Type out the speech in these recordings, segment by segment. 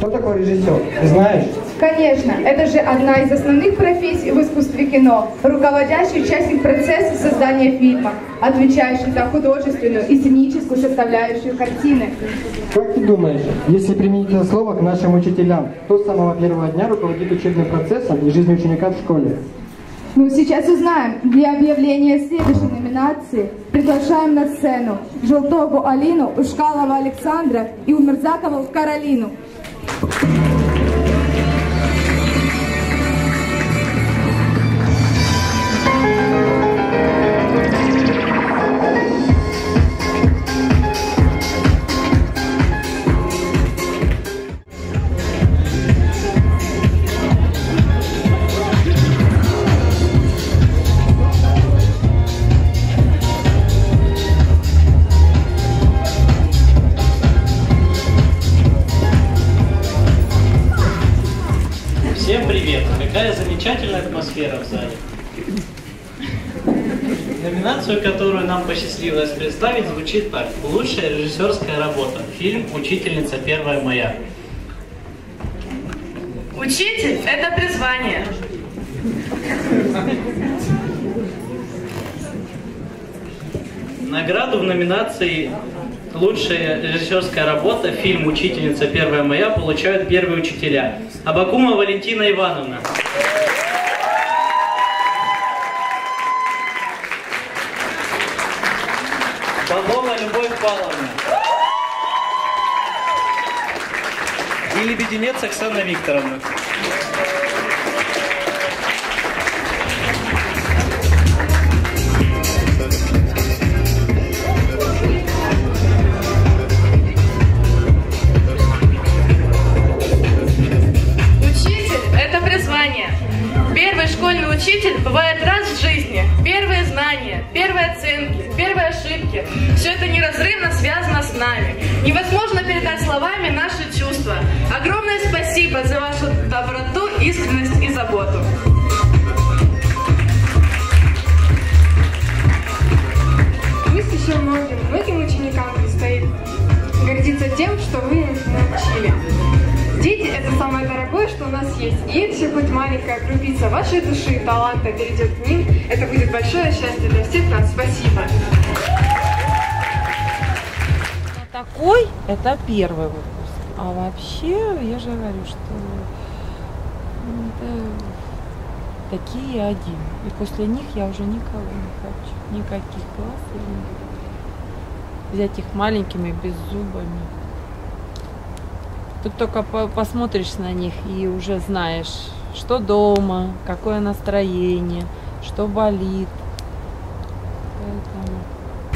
Кто такой режиссер? Ты знаешь? Конечно, это же одна из основных профессий в искусстве кино, руководящий участник процесса создания фильма, отвечающий за художественную и сценическую составляющую картины. Как ты думаешь, если применить это слово к нашим учителям, кто с самого первого дня руководит учебным процессом и жизнью ученика в школе? Ну, сейчас узнаем. Для объявления следующей номинации приглашаем на сцену Желтову Алину, Ушкалова Александра и Умерзакову Каролину. Всем привет! Какая замечательная атмосфера в зале. Номинацию, которую нам посчастливилось представить, звучит так. Лучшая режиссерская работа. Фильм «Учительница 1 мая». Учитель – это призвание. Награду в номинации «Лучшая режиссерская работа. Фильм «Учительница 1 мая» получают первые учителя. Абакумова Валентина Ивановна. Павлова Любовь Павловна. И Лебединец Оксана Викторовна. Первый школьный учитель бывает раз в жизни. Первые знания, первые оценки, первые ошибки. Все это неразрывно связано с нами. Невозможно передать словами наши чувства. Огромное спасибо за вашу доброту, искренность и заботу. Пусть еще многим ученикам предстоит гордиться тем, что вы их научили. Дети – это самое дорогое, что у нас есть. И если хоть маленькая крупица вашей души и таланта перейдет к ним, это будет большое счастье для всех нас. Спасибо. Такой – это первый выпуск. А вообще, я же говорю, что это такие один. И после них я уже никого не хочу. Никаких классов. Взять их маленькими, беззубыми. Тут только посмотришь на них и уже знаешь, что дома, какое настроение, что болит. Поэтому...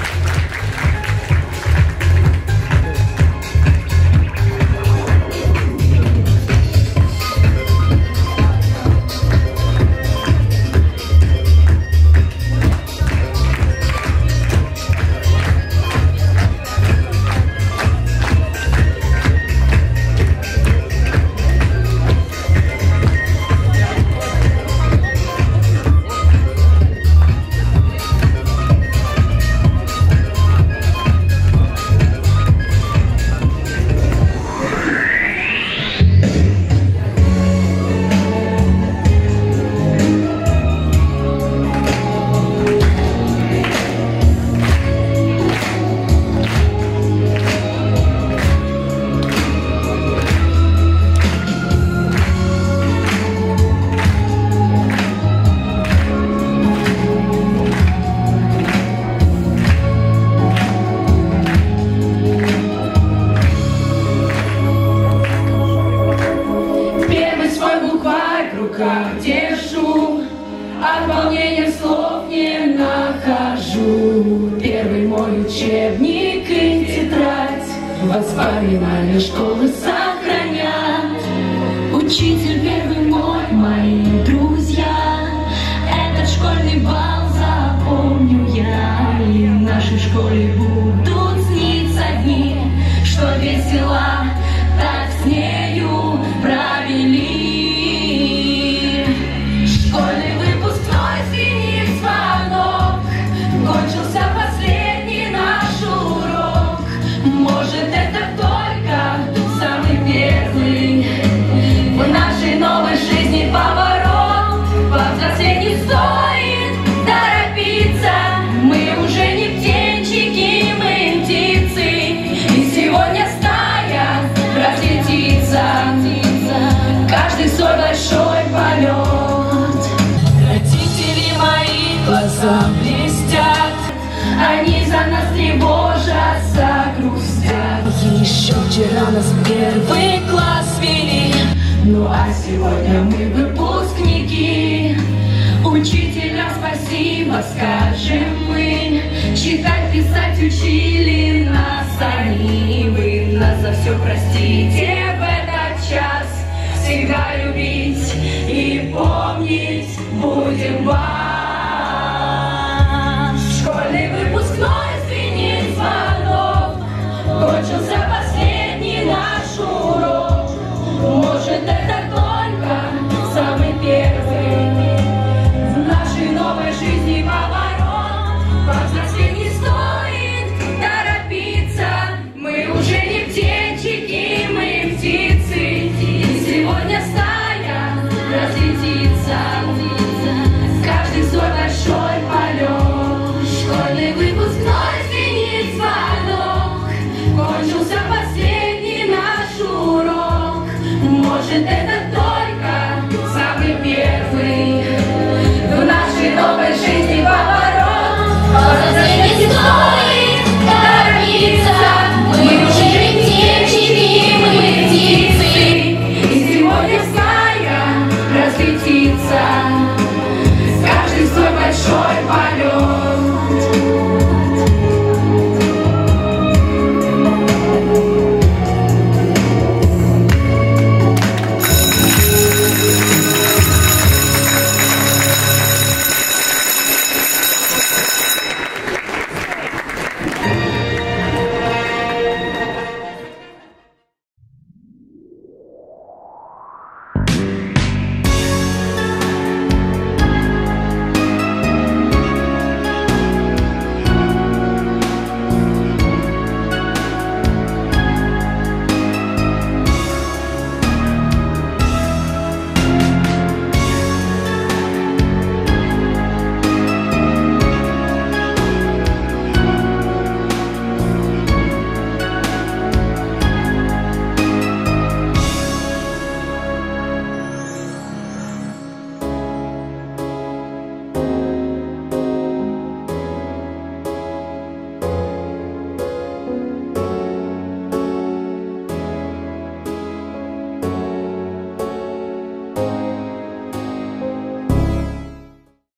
Держу, от волнения слов не нахожу. Первый мой учебник и тетрадь воспоминания школы сохранят. Учитель первый мой, мои друзья. Этот школьный бал запомню я. И в нашей школе будут сниться дни, что весело так с нею провели. Школьный выпускной звенит звонок, кончился последний наш урок. Может, это только самый первый Они за нас тревожатся, грустят. Еще вчера нас в первый класс вели, ну а сегодня мы выпускники. Учителям спасибо скажем мы, читать, писать учили нас они. Вы нас за все простите в этот час, всегда любить и помнить будем вас.